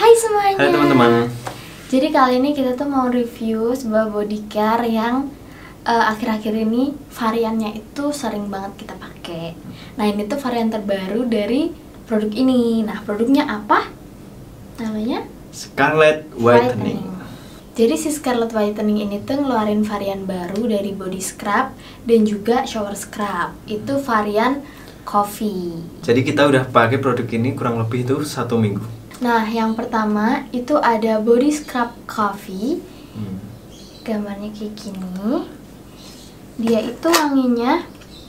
Hai semuanya. Hai teman-teman. Jadi kali ini kita tuh mau review sebuah body care yang akhir-akhir ini variannya itu sering banget kita pakai. Nah ini tuh varian terbaru dari produk ini. Nah produknya apa? Namanya Scarlet Whitening. Jadi si Scarlet Whitening ini tuh ngeluarin varian baru dari body scrub dan juga shower scrub. Itu varian coffee. Jadi kita udah pakai produk ini kurang lebih itu 1 minggu. Nah, yang pertama itu ada body scrub coffee. Gambarnya kayak gini. Dia itu wanginya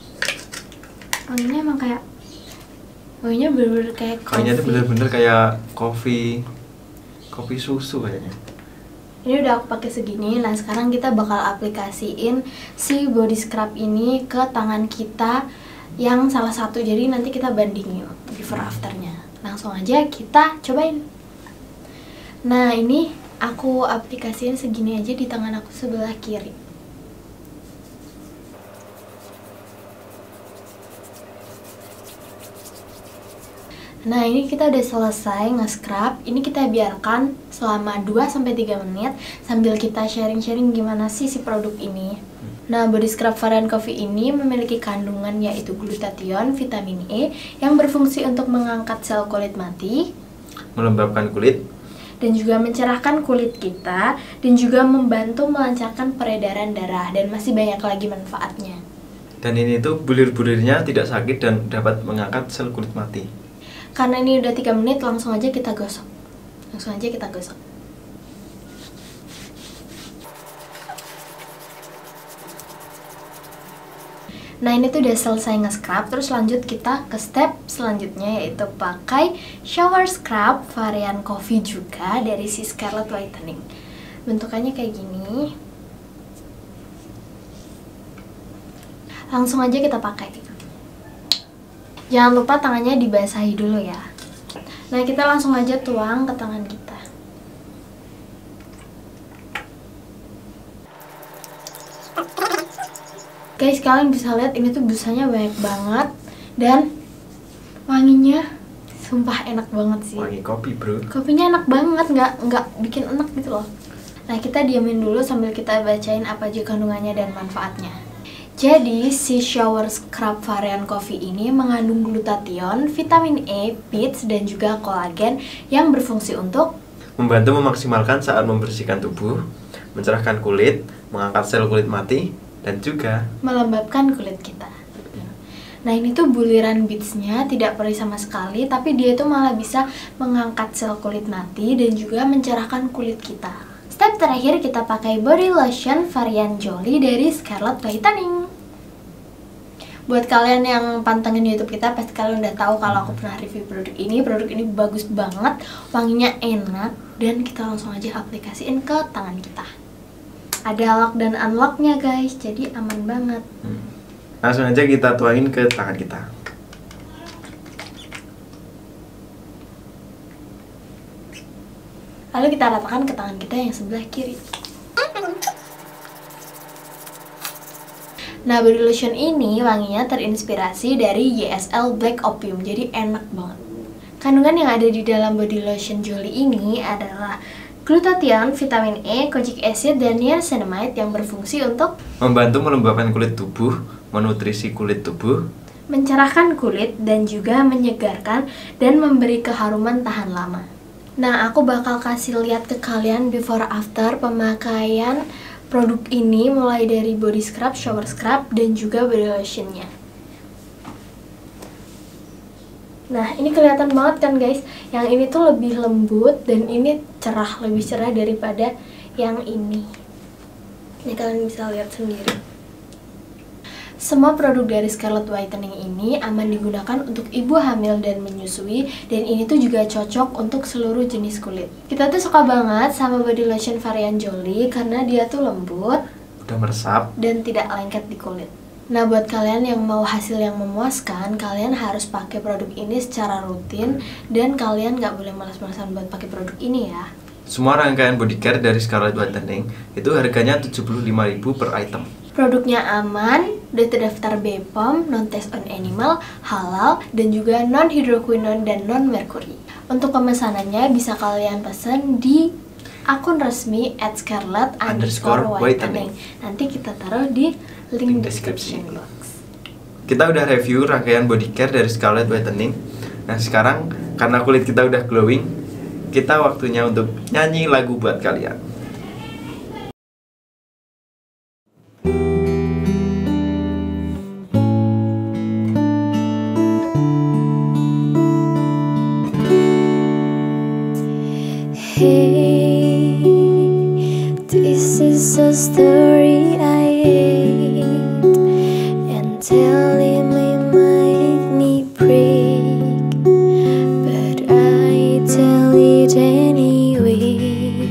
emang kayak wanginya bener-bener kayak coffee. Wanginya tuh bener-bener kayak kopi susu kayaknya. Ini udah aku pakai segini. Nah, sekarang kita bakal aplikasiin si body scrub ini ke tangan kita yang salah satu. Jadi nanti kita bandingin before afternya. Langsung aja kita cobain. Nah ini aku aplikasiin segini aja di tangan aku sebelah kiri. Nah ini kita udah selesai nge-scrub. Ini kita biarkan selama 2-3 menit sambil kita sharing-sharing gimana sih si produk ini. Nah, body scrub varian coffee ini memiliki kandungan yaitu glutathione, vitamin E yang berfungsi untuk mengangkat sel kulit mati, melembabkan kulit, dan juga mencerahkan kulit kita, dan juga membantu melancarkan peredaran darah, dan masih banyak lagi manfaatnya. Dan ini tuh bulir-bulirnya tidak sakit dan dapat mengangkat sel kulit mati. Karena ini udah 3 menit, langsung aja kita gosok. Nah ini tuh udah selesai nge-scrub, terus lanjut kita ke step selanjutnya yaitu pakai shower scrub varian coffee juga dari si Scarlet Whitening. Bentukannya kayak gini. Langsung aja kita pakai. Jangan lupa tangannya dibasahi dulu ya. Nah kita langsung aja tuang ke tangan kita. Guys, kalian bisa lihat ini tuh busanya banyak banget dan wanginya sumpah enak banget sih. Wangi kopi, bro. Kopinya enak banget, nggak bikin enak gitu loh. Nah, kita diamin dulu sambil kita bacain apa aja kandungannya dan manfaatnya. Jadi, si shower scrub varian coffee ini mengandung glutathione, vitamin E, pits, dan juga kolagen yang berfungsi untuk membantu memaksimalkan saat membersihkan tubuh, mencerahkan kulit, mengangkat sel kulit mati, dan juga melembabkan kulit kita. Nah ini tuh buliran beads-nya tidak perih sama sekali, tapi dia tuh malah bisa mengangkat sel kulit mati dan juga mencerahkan kulit kita. Step terakhir kita pakai body lotion varian Jolie dari Scarlet Whitening. Buat kalian yang pantengin YouTube kita, pasti kalian udah tahu kalau aku pernah review produk ini. Produk ini bagus banget, wanginya enak, dan kita langsung aja aplikasiin ke tangan kita. Ada lock dan unlocknya guys, jadi aman banget. Langsung aja kita tuangin ke tangan kita. Lalu kita ratakan ke tangan kita yang sebelah kiri. Nah, body lotion ini wanginya terinspirasi dari YSL Black Opium, jadi enak banget. Kandungan yang ada di dalam body lotion Jolie ini adalah glutathione, vitamin E, kojic acid, dan niacinamide yang berfungsi untuk membantu melembabkan kulit tubuh, menutrisi kulit tubuh, mencerahkan kulit, dan juga menyegarkan dan memberi keharuman tahan lama. Nah, aku bakal kasih lihat ke kalian before after pemakaian produk ini mulai dari body scrub, shower scrub, dan juga body lotionnya. Nah, ini kelihatan banget kan guys, yang ini tuh lebih lembut dan ini cerah, lebih cerah daripada yang ini. Ini kalian bisa lihat sendiri. Semua produk dari Scarlet Whitening ini aman digunakan untuk ibu hamil dan menyusui, dan ini tuh juga cocok untuk seluruh jenis kulit. Kita tuh suka banget sama body lotion varian Jolie karena dia tuh lembut, udah meresap, dan tidak lengket di kulit. Nah, buat kalian yang mau hasil yang memuaskan, kalian harus pakai produk ini secara rutin, dan kalian nggak boleh malas-malasan buat pakai produk ini ya. Semua rangkaian body care dari Scarlet Whitening itu harganya 75.000 per item. Produknya aman, udah terdaftar BPOM, non-test on animal, halal, dan juga non-hydroquinone dan non-merkuri. Untuk pemesanannya bisa kalian pesan di akun resmi @scarlet_whitening. Nanti kita taruh di link description box. Kita udah review rangkaian body care dari Scarlet Whitening. Nah sekarang karena kulit kita udah glowing, kita waktunya untuk nyanyi lagu buat kalian. Hey, this is a story I hate, and telling me make me break, but I tell it anyway.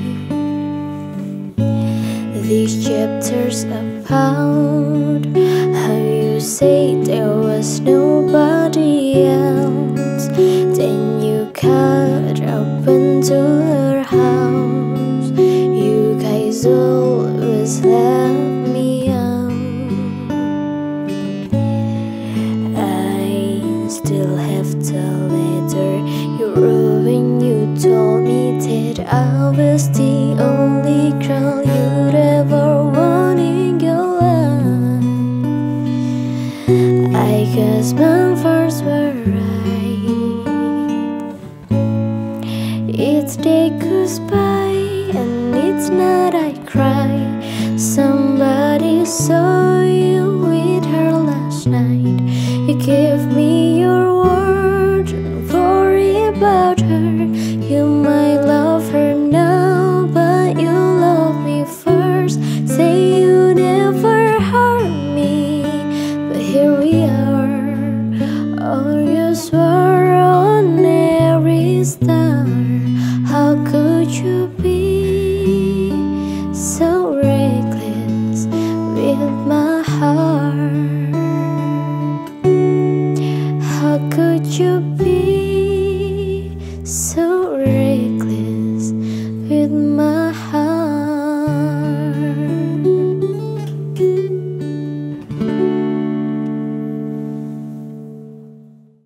These chapters about how you say there was nobody else, then you cut open to her house. You guys always left me out. I still have the letter you wrote when you told me that I was the only girl you'd ever want in your life. I guess my words were right. Each day goes by and it's not I cry. Somebody saw you with her last night. You gave me your word, don't worry about her. You might love her now, but you love me first. Say you never hurt me, but here we are. All you swore on every star. How could you be so reckless with my